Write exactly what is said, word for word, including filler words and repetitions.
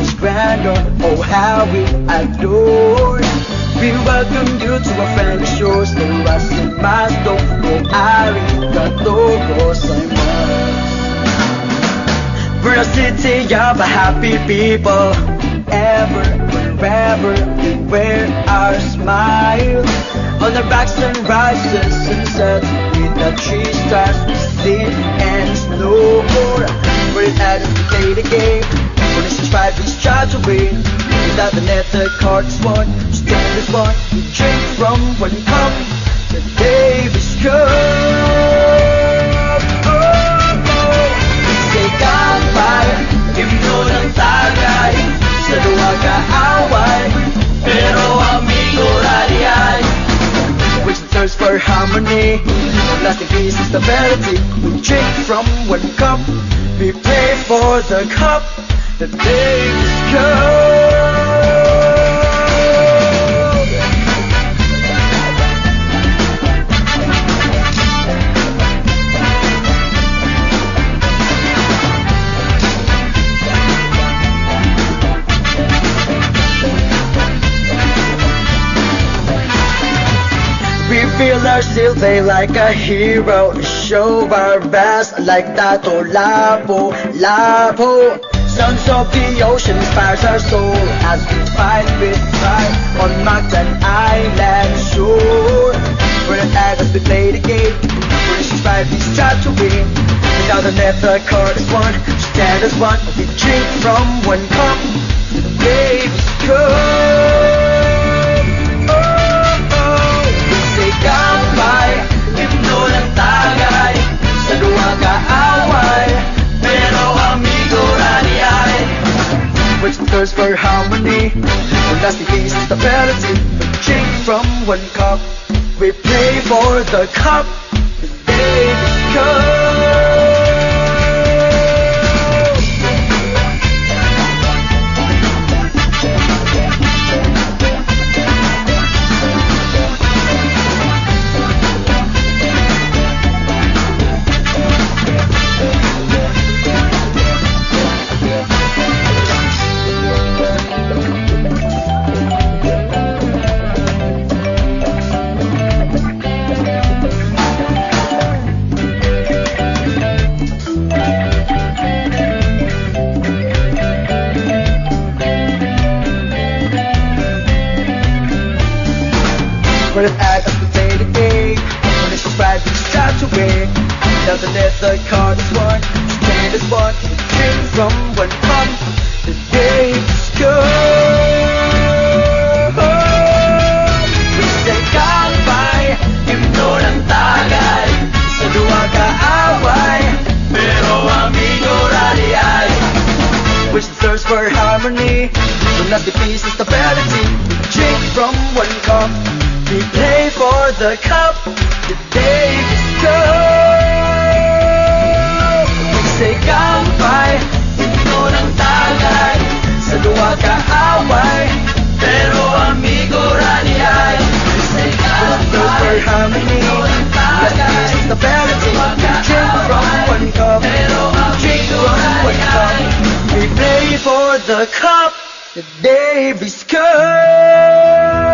is grander, oh how we adore. We welcome you to our friendly shores. Narasimashito o arigato gozaimasu. We're a city of happy people. Ever, wherever we wear our smile. On the backs and rises and sets with the tree stars we sleep and snow. We're at to play the game. When it's five, we strive to win. Without the net, the card is won. Stand is one, we drink from one cup. The day is come. Oh, oh. Say goodbye, himno ng tagay. Sa luwag kaaway, pero amigo radiay. Which thirst for harmony, lasting peace and stability. We drink from one cup, we play for the cup. The day is come. We feel our silver like a hero. Show our best like Tato Lapo, Lapo. Sounds of the ocean inspires our soul as we fight with pride on Mountain Island shore. We're the tigers, we play the game. British inspired, we strive to win. Without the net, the card is one. Stand as one, we drink from one cup. The day is come. Goodbye, himno ng tagay. Sa luwag kaaway, pero amigo radiay. Which thirst for harmony, when lasting peace and stability. We drink from one cup, we play for the cup. The day is come. When it's at us, we play the game. When it's right, we strive to win. Without the net, the card is one. Stand is one, we drink from one cup. The day is come. We say goodbye, himno ng tagay. Sa luwag kaaway, pero amigo radiay. Which thirst for harmony, when lasting peace and stability. We drink from one cup, we play for the cup. The day is come. We say goodbye, himno ng tagay. Sa luwag kaaway, pero amigo radiay. We say goodbye, for harmony, let's peace and stability. We drink from one cup, drink from one cup. We play for the cup. The day is come.